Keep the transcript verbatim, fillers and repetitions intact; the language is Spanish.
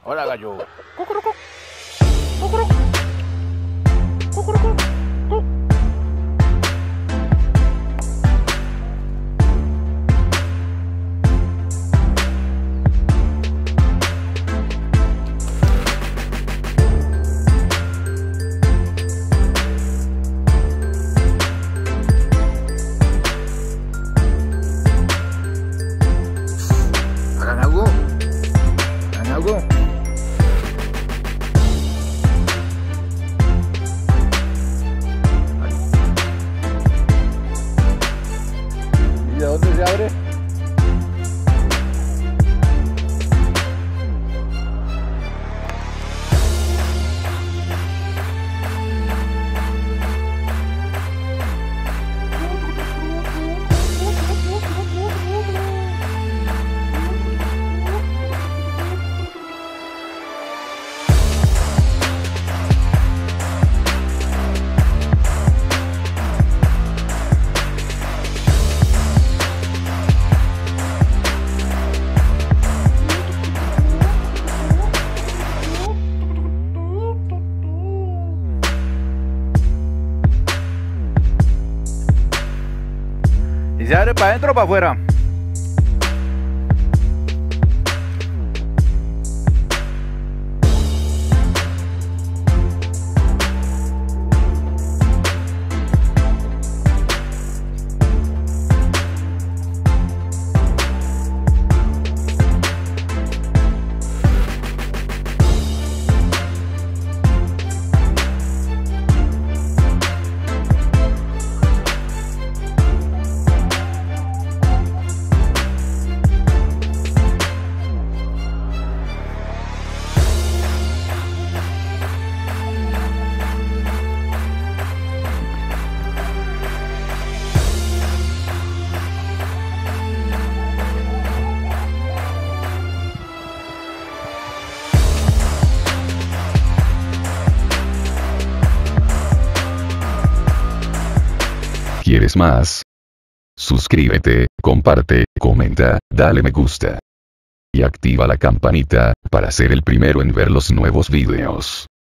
Hola, gallo. Cucurucu. Cucurucu. Cucurucu. Cu. Hagan algo. Hagan algo. ¿Y de dónde se abre? ¿Y se abre para adentro o para afuera? ¿Quieres más? Suscríbete, comparte, comenta, dale me gusta. Y activa la campanita, para ser el primero en ver los nuevos videos.